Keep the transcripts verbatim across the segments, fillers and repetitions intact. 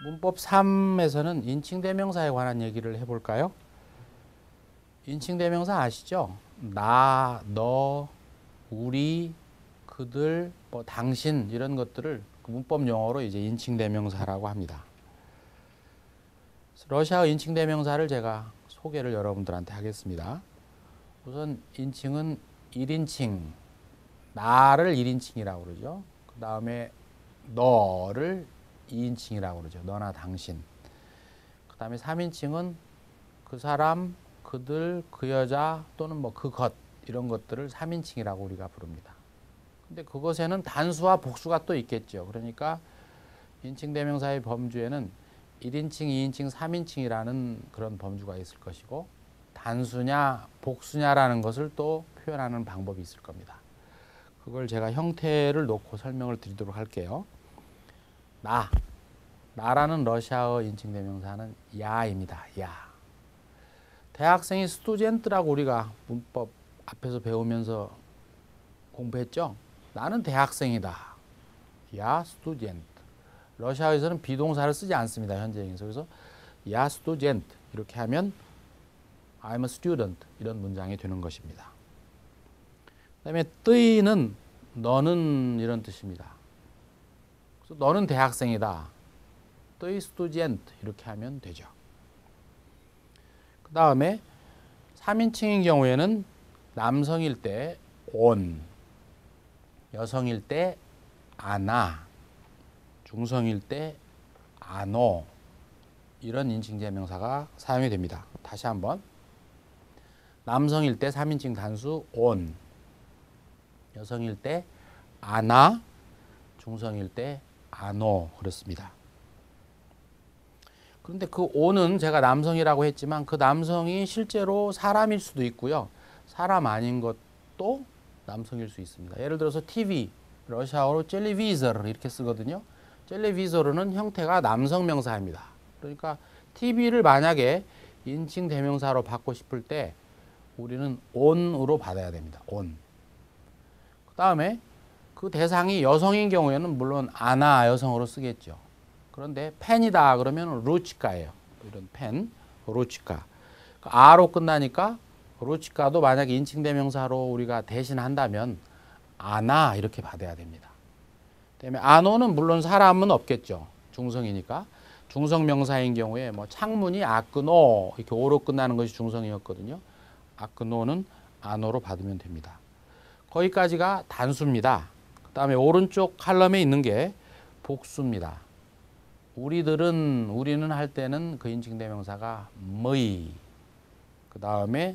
문법 삼에서는 인칭대명사에 관한 얘기를 해볼까요? 인칭대명사 아시죠? 나, 너, 우리, 그들, 뭐 당신 이런 것들을 문법 용어로 이제 인칭대명사라고 합니다. 러시아어 인칭대명사를 제가 소개를 여러분들한테 하겠습니다. 우선 인칭은 일 인칭, 나를 일 인칭이라고 그러죠. 그 다음에 너를 이 인칭이라고 그러죠. 너나 당신. 그 다음에 삼 인칭은 그 사람, 그들, 그 여자 또는 뭐 그것 이런 것들을 삼 인칭이라고 우리가 부릅니다. 근데 그것에는 단수와 복수가 또 있겠죠. 그러니까 인칭 대명사의 범주에는 일 인칭, 이 인칭, 삼 인칭이라는 그런 범주가 있을 것이고 단수냐 복수냐라는 것을 또 표현하는 방법이 있을 겁니다. 그걸 제가 형태를 놓고 설명을 드리도록 할게요. 나, 나라는 러시아어 인칭 대명사는 야입니다. 야. 대학생이 스투젠트라고 우리가 문법 앞에서 배우면서 공부했죠. 나는 대학생이다. 야 스투젠트. 러시아에서는 비동사를 쓰지 않습니다. 현재형에서. 그래서 야 스투젠트 이렇게 하면 I'm a student 이런 문장이 되는 것입니다. 그 다음에 뜨이는 너는 이런 뜻입니다. 그래서 너는 대학생이다. 뜨이 스투젠트 이렇게 하면 되죠. 그 다음에 삼 인칭인 경우에는 남성일 때 온, 여성일 때 아나, 중성일 때 아노 이런 인칭대명사가 사용이 됩니다. 다시 한번 남성일 때 삼 인칭 단수 온, 여성일 때 아나, 중성일 때 아노 그렇습니다. 그런데 그 온은 제가 남성이라고 했지만 그 남성이 실제로 사람일 수도 있고요. 사람 아닌 것도 남성일 수 있습니다. 예를 들어서 티비, 러시아어로 텔레비저를 이렇게 쓰거든요. 텔레비저는 형태가 남성 명사입니다. 그러니까 티비를 만약에 인칭 대명사로 받고 싶을 때 우리는 온으로 받아야 됩니다. 온. 그 다음에 그 대상이 여성인 경우에는 물론 아나 여성으로 쓰겠죠. 그런데 펜이다 그러면 루치카예요. 이런 펜, 루치카. 아로 끝나니까 루치카도 만약에 인칭 대명사로 우리가 대신한다면 아나 이렇게 받아야 됩니다. 그다음에 아노는 물론 사람은 없겠죠. 중성이니까. 중성 명사인 경우에 뭐 창문이 아끄노 이렇게 오로 끝나는 것이 중성이었거든요. 아끄노는 아노로 받으면 됩니다. 거기까지가 단수입니다. 그다음에 오른쪽 칼럼에 있는 게 복수입니다. 우리들은 우리는 할 때는 그 인칭 대명사가 뭐이. 그다음에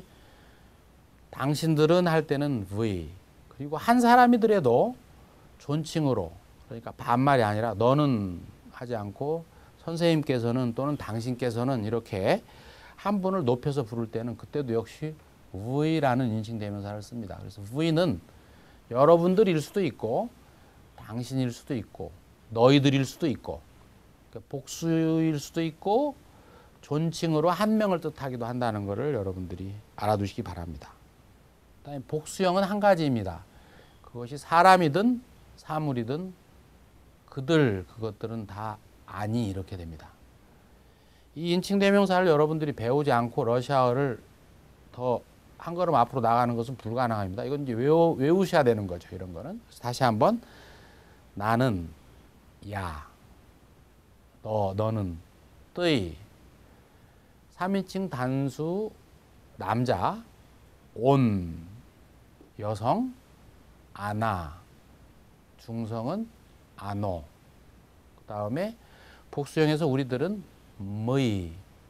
당신들은 할 때는 v. 그리고 한 사람이더라도 존칭으로 그러니까 반말이 아니라 너는 하지 않고 선생님께서는 또는 당신께서는 이렇게 한 분을 높여서 부를 때는 그때도 역시 v라는 인칭 대명사를 씁니다. 그래서 v는 여러분들일 수도 있고 당신일 수도 있고 너희들일 수도 있고 복수일 수도 있고 존칭으로 한 명을 뜻하기도 한다는 것을 여러분들이 알아두시기 바랍니다. 그다음에 복수형은 한 가지입니다. 그것이 사람이든 사물이든 그들 그것들은 다 아니 이렇게 됩니다. 이 인칭 대명사를 여러분들이 배우지 않고 러시아어를 더 한 걸음 앞으로 나가는 것은 불가능합니다. 이건 이제 외우, 외우셔야 되는 거죠. 이런 거는. 그래서 다시 한번 나는 야, 너, 너는 뜨이, 삼 인칭 단수 남자, 온, 여성, 아나, 중성은 아노, 그 다음에 복수형에서 우리들은 뭐이,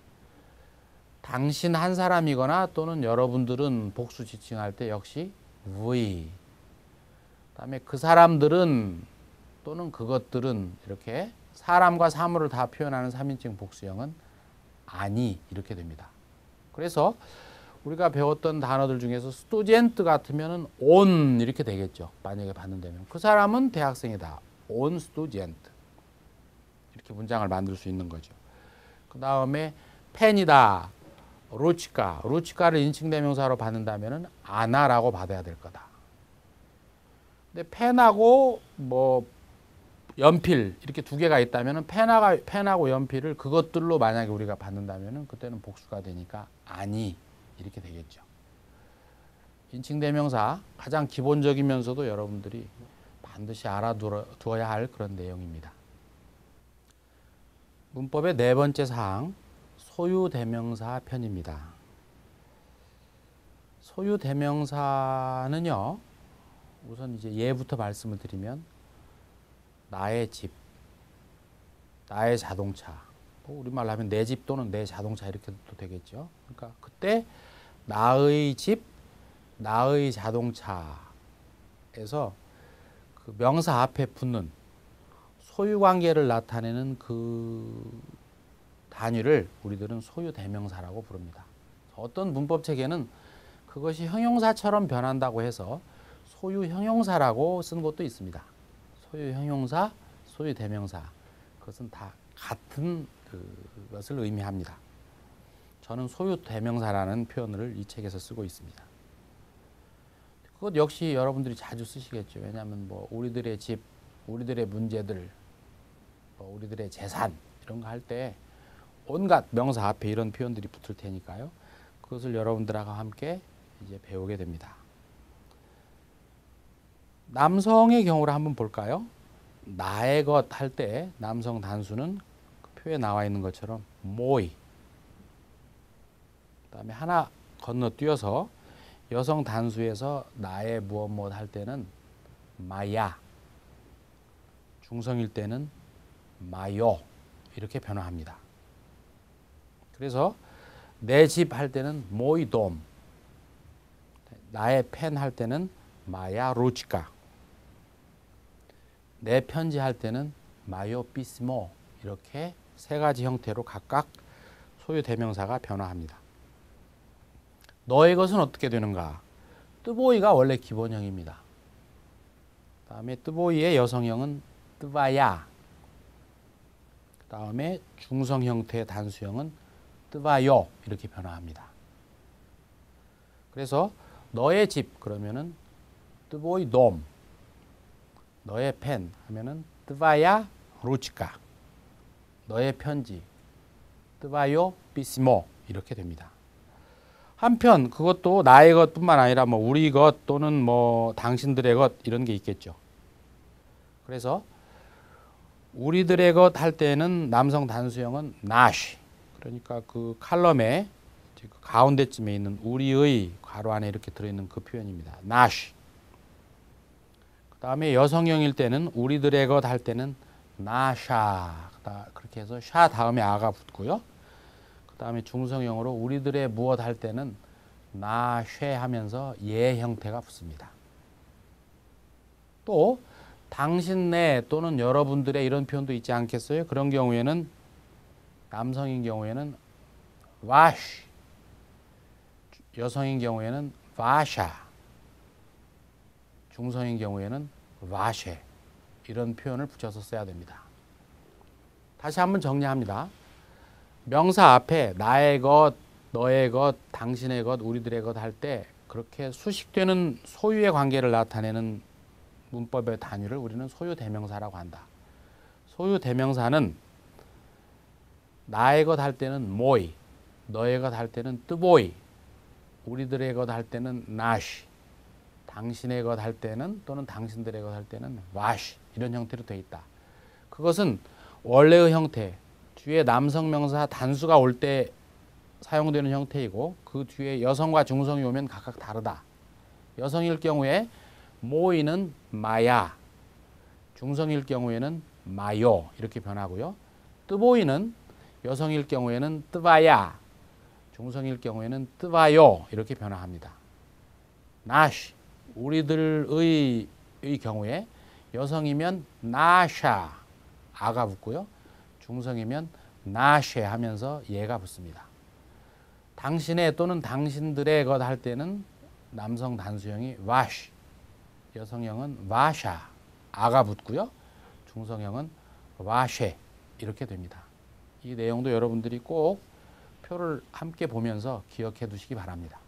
당신 한 사람이거나 또는 여러분들은 복수 지칭할 때 역시 v, 그 다음에 그 사람들은 또는 그것들은 이렇게 사람과 사물을 다 표현하는 삼 인칭 복수형은 아니 이렇게 됩니다. 그래서 우리가 배웠던 단어들 중에서 스투젠트 같으면은 온 이렇게 되겠죠. 만약에 받는다면 그 사람은 대학생이다. 온 스투젠트 이렇게 문장을 만들 수 있는 거죠. 그 다음에 펜이다. 루치카. 루치카를 인칭 대명사로 받는다면은 아나라고 받아야 될 거다. 근데 펜하고 뭐 연필 이렇게 두 개가 있다면 펜하고, 펜하고 연필을 그것들로 만약에 우리가 받는다면 그때는 복수가 되니까 아니 이렇게 되겠죠. 인칭대명사 가장 기본적이면서도 여러분들이 반드시 알아두어야 할 그런 내용입니다. 문법의 네 번째 사항, 소유대명사 편입니다. 소유대명사는요, 우선 이제 예부터 말씀을 드리면 나의 집, 나의 자동차, 뭐 우리말로 하면 내 집 또는 내 자동차 이렇게도 되겠죠. 그러니까 그때 나의 집, 나의 자동차에서 그 명사 앞에 붙는 소유관계를 나타내는 그 단위를 우리들은 소유대명사라고 부릅니다. 어떤 문법체계는 그것이 형용사처럼 변한다고 해서 소유형용사라고 쓴 것도 있습니다. 소유형용사, 소유대명사 그것은 다 같은 것을 의미합니다. 저는 소유대명사라는 표현을 이 책에서 쓰고 있습니다. 그것 역시 여러분들이 자주 쓰시겠죠. 왜냐하면 뭐 우리들의 집, 우리들의 문제들, 뭐 우리들의 재산 이런 거 할 때 온갖 명사 앞에 이런 표현들이 붙을 테니까요. 그것을 여러분들하고 함께 이제 배우게 됩니다. 남성의 경우를 한번 볼까요? 나의 것 할 때 남성 단수는 그 표에 나와 있는 것처럼 moi. 그다음에 하나 건너뛰어서 여성 단수에서 나의 무엇 무엇 할 때는 마야. 중성일 때는 마요. 이렇게 변화합니다. 그래서 내 집 할 때는 모이돔. 나의 펜 할 때는 마야 루치카. 내 편지 할 때는 마요 피스모. 이렇게 세 가지 형태로 각각 소유 대명사가 변화합니다. 너의 것은 어떻게 되는가? 뜨보이가 원래 기본형입니다. 그 다음에 뜨보이의 여성형은 뜨바야. 그 다음에 중성 형태의 단수형은 뜨바요. 이렇게 변화합니다. 그래서 너의 집 그러면은 뜨보이 돔. 너의 펜 하면은 뜨바야 루치카. 너의 편지 뜨바요 피스모. 이렇게 됩니다. 한편 그것도 나의 것뿐만 아니라 뭐 우리 것 또는 뭐 당신들의 것 이런 게 있겠죠. 그래서 우리들의 것 할 때는 남성 단수형은 나시. 그러니까 그 칼럼의 그 가운데쯤에 있는 우리의 괄호 안에 이렇게 들어있는 그 표현입니다. 나시. 그 다음에 여성형일 때는 우리들의 것 할 때는 나샤. 그렇게 해서 샤 다음에 아가 붙고요. 그 다음에 중성형으로 우리들의 무엇 할 때는 나쉐 하면서 예 형태가 붙습니다. 또 당신 내 또는 여러분들의 이런 표현도 있지 않겠어요? 그런 경우에는 남성인 경우에는 와시, 여성인 경우에는 와샤, 중성인 경우에는 와쉐 이런 표현을 붙여서 써야 됩니다. 다시 한번 정리합니다. 명사 앞에 나의 것, 너의 것, 당신의 것, 우리들의 것 할 때 그렇게 수식되는 소유의 관계를 나타내는 문법의 단위를 우리는 소유대명사라고 한다. 소유대명사는 나의 것 할 때는 moi, 너의 것 할 때는 뜨보이, 우리들의 것 할 때는 나시, 당신의 것 할 때는 또는 당신들의 것 할 때는 와시 이런 형태로 되어 있다. 그것은 원래의 형태, 뒤에 남성 명사 단수가 올 때 사용되는 형태이고 그 뒤에 여성과 중성이 오면 각각 다르다. 여성일 경우에 모이는 마야, 중성일 경우에는 마요 이렇게 변하고요. 뜨보이는 여성일 경우에는 뜨바야, 중성일 경우에는 뜨바요 이렇게 변화합니다. 나시, 우리들의 의 경우에 여성이면 나샤, 아가 붙고요. 중성이면 나쉐 하면서 예가 붙습니다. 당신의 또는 당신들의 것 할 때는 남성 단수형이 와시, 여성형은 와샤, 아가 붙고요. 중성형은 와쉐 이렇게 됩니다. 이 내용도 여러분들이 꼭 표를 함께 보면서 기억해 두시기 바랍니다.